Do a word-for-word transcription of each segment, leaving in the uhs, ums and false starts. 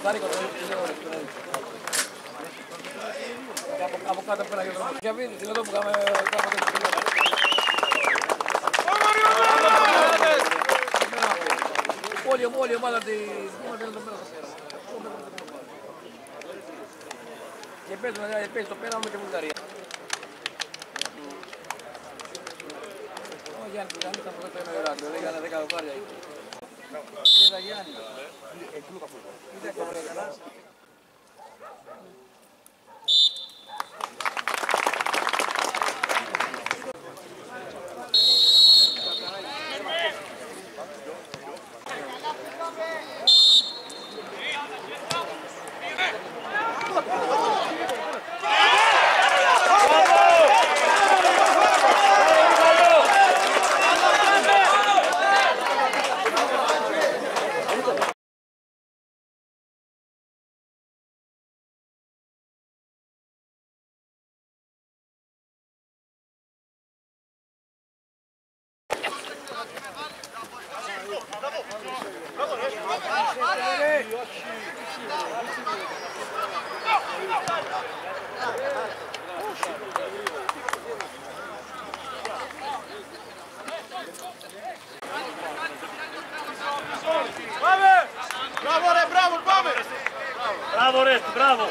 carico non è avvocato appena che non capito, si dopo come capo del Olio, olio, mala di come venuto bene stasera. Che peso, il peso appena non mi devo dare. Oh, Gianni, Gianni sta facendo il regalo, regalo, regalo, guarda ahí. Mira, Gianni. El club a fútbol. Mira cómo regalas. Bravo Resto, bravo!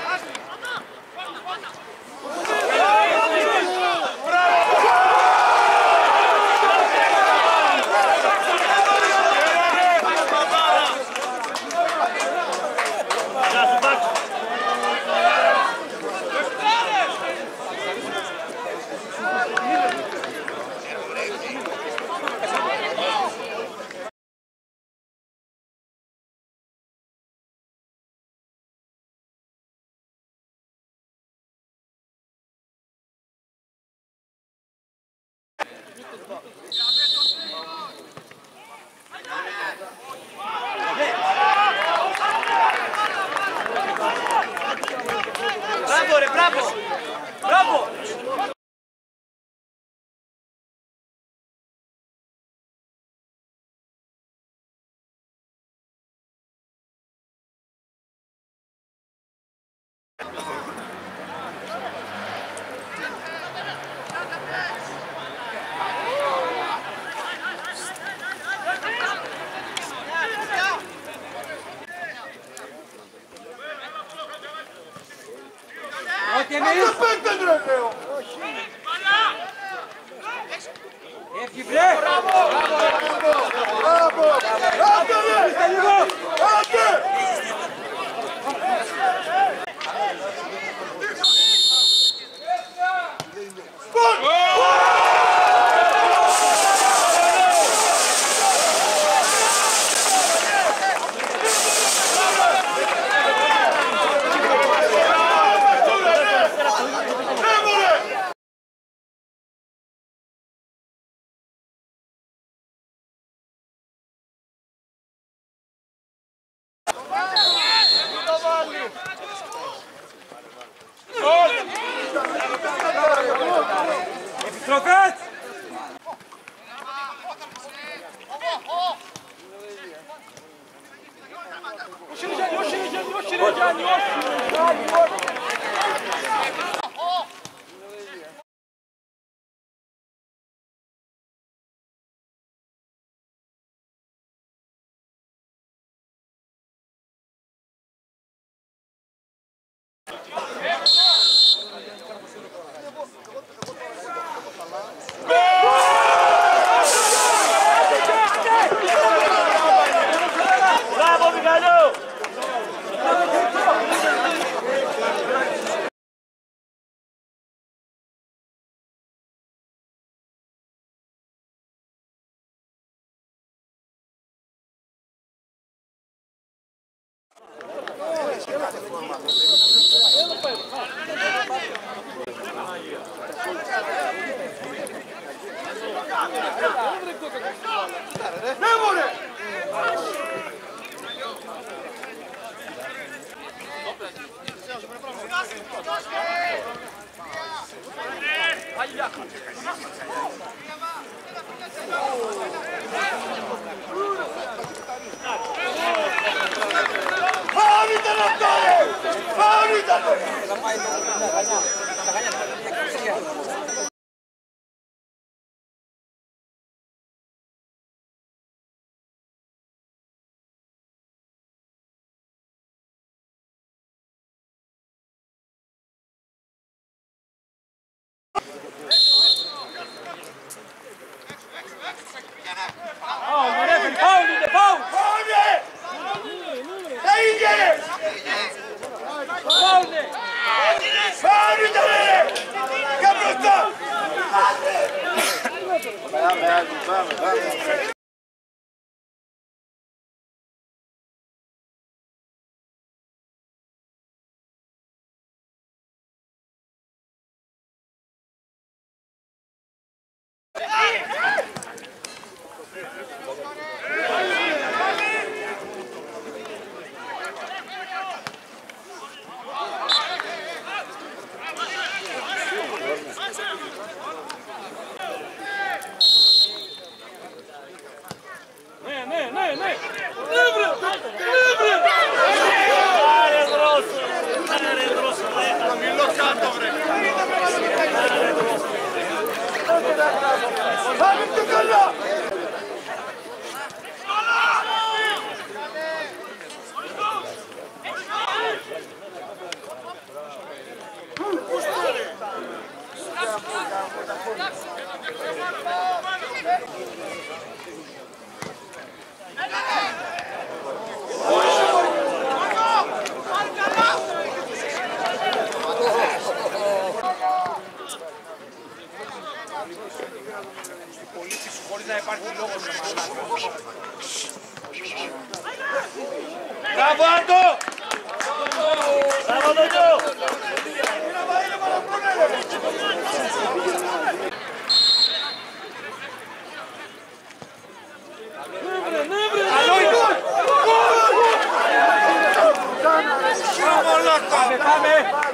Bravo, Re, bravo! Bravo! Aspetta Andrea! E più bravo! Bravo! Bravo! Bravo! Trocat! Uscire Gianni, uscire Gianni, uscire Gianni, uscire! Bravo Miguel! Ah, Faul ήταν. Paolo, Refel, Paolo, de Paolo! Faul! Έγινε! Paolo! Faul ήταν! Καμπροτά! Πάμε, Άκη, πάμε, πάμε. Ναι, ναι, ναι, ναι! Livre! Livre! Are grosso! Are grosso! Μιλώ κάτω, βρε. Πάμε πιο καλά. Χωρίς να υπάρχει λόγος να μαλάκα. Μπράβο, Άντο! Μπράβο, Ντοντζό! Καλό είναι! Πάμε, πάμε!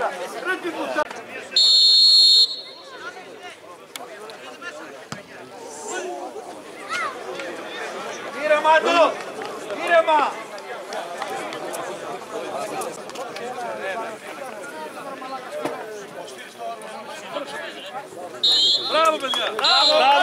Ήρεμα, Άντο! Ήρεμα! Μπράβο, παιδιά! Μπράβο!